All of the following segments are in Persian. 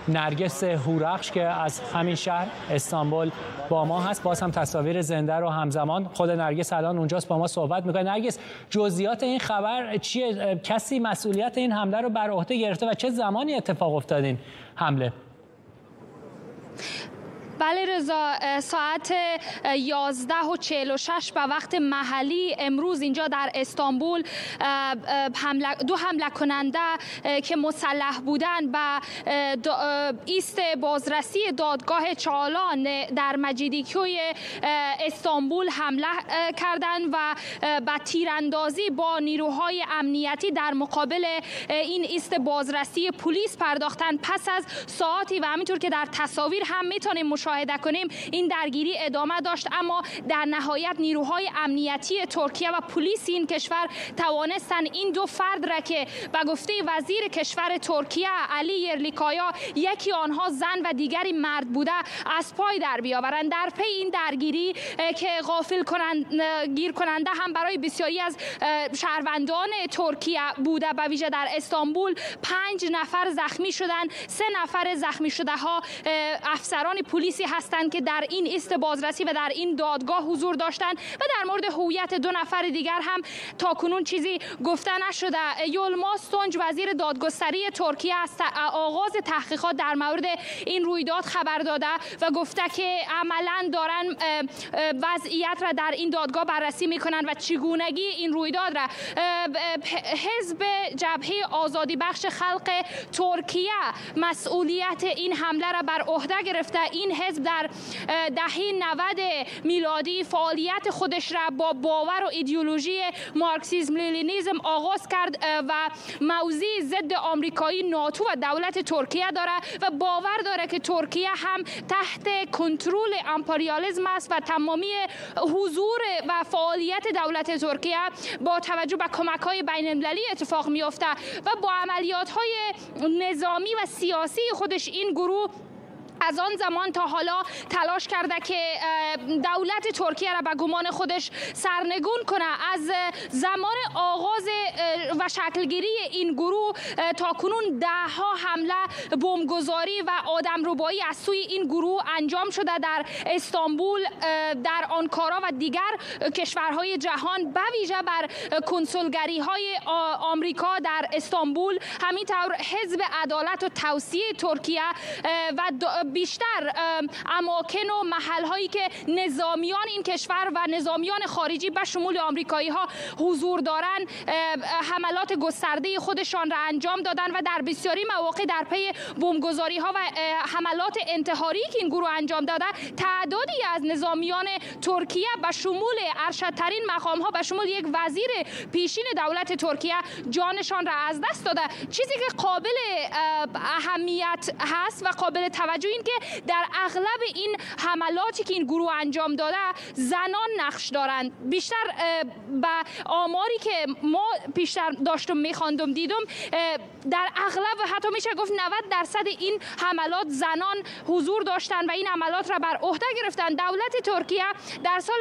نرگس هورخش که از همین شهر استانبول با ما هست. باز هم تصاویر زنده رو همزمان خود نرگس الان اونجاست با ما صحبت میکنه. نرگس، جزئیات این خبر چیه؟ کسی مسئولیت این حمله رو بر عهده گرفته و چه زمانی اتفاق افتاد این حمله؟ بله رضا، ساعت 11:46 به وقت محلی امروز اینجا در استانبول دو حمله کننده که مسلح بودند به ایست بازرسی دادگاه چالان در مجیدیکوی استانبول حمله کردند و به تیراندازی با نیروهای امنیتی در مقابل این ایست بازرسی پلیس پرداختند. پس از ساعتی و همینطور که در تصاویر هم میتونیم مشاهده کنیم این درگیری ادامه داشت، اما در نهایت نیروهای امنیتی ترکیه و پلیس این کشور توانستند این دو فرد را که به گفته وزیر کشور ترکیه علی یرلیکایا یکی آنها زن و دیگری مرد بوده از پای در بیاورند. در پی این درگیری که گیر کننده هم برای بسیاری از شهروندان ترکیه بوده، به ویژه در استانبول 5 نفر زخمی شدند. 3 نفر زخمی شده ها افسران پلیسی هستند که در این ایست بازرسی و در این دادگاه حضور داشتند و در مورد هویت 2 نفر دیگر هم تاکنون چیزی گفته نشده. یلماز تونج وزیر دادگستری ترکیه از آغاز تحقیقات در مورد این رویداد خبر داده و گفته که عملاً دارن وضعیت را در این دادگاه بررسی میکنند و چگونگی این رویداد را. حزب جبهه آزادی بخش خلق ترکیه مسئولیت این حمله را بر عهده گرفته. این حزب در دهه 90 میلادی فعالیت خودش را با باور و ایدئولوژی مارکسیسم لنینیسم آغاز کرد و موضع ضد آمریکایی ناتو و دولت ترکیه داره و باور داره که ترکیه هم تحت کنترل امپریالیسم است و تمامی حضور و فعالیت دولت ترکیه با توجه به کمک‌های بین‌المللی اتفاق می‌افته و با عملیات‌های نظامی و سیاسی خودش این گروه از آن زمان تا حالا تلاش کرده که دولت ترکیه را به گمان خودش سرنگون کنه. از زمان آغاز و شکلگیری این گروه تا کنون 10 حمله بمبگذاری و آدمربایی از سوی این گروه انجام شده در استانبول، در آنکارا و دیگر کشورهای جهان، به ویژه بر کنسولگری‌های آمریکا در استانبول. همینطور حزب عدالت و توسعه ترکیه و بیشتر اماکن و محل هایی که نظامیان این کشور و نظامیان خارجی به شمول آمریکایی ها حضور دارند حملات گسترده خودشان را انجام دادن و در بسیاری مواقع در پی بمبگذاری ها و حملات انتحاری که این گروه انجام داده تعدادی از نظامیان ترکیه به شمول ارشدترین مقام ها به شمول یک وزیر پیشین دولت ترکیه جانشان را از دست داده. چیزی که قابل اهمیت هست و قابل توجه این که در اغلب این حملاتی که این گروه انجام داده زنان نقش دارند. بیشتر به آماری که ما پیشتر داشتم میخواندم دیدم در اغلب حتی میشه گفت 90% این حملات زنان حضور داشتند و این حملات را بر عهده گرفتند. دولت ترکیه در سال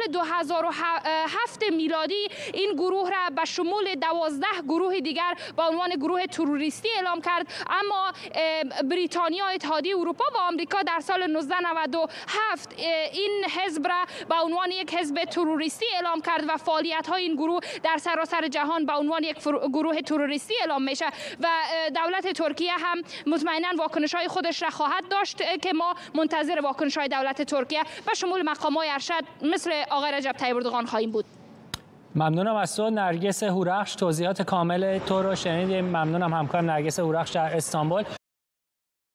2007 میلادی این گروه را به شمول 12 گروه دیگر با عنوان گروه تروریستی اعلام کرد، اما بریتانیا، اتحادیه اروپا و آمریکا در سال 1997 این حزب را به عنوان یک حزب تروریستی اعلام کرد و فعالیت‌های این گروه در سراسر جهان به عنوان یک گروه تروریستی اعلام میشه و دولت ترکیه هم مطمئنا واکنش‌های خودش را خواهد داشت که ما منتظر واکنش‌های دولت ترکیه و شمول مقام‌های ارشد مثل آقای رجب طیب اردوغان خواهیم بود. ممنونم از تو نرگس هورخش، توضیحات کامل تو رو شنیدیم. ممنونم همکارم نرگس هورخش در استانبول.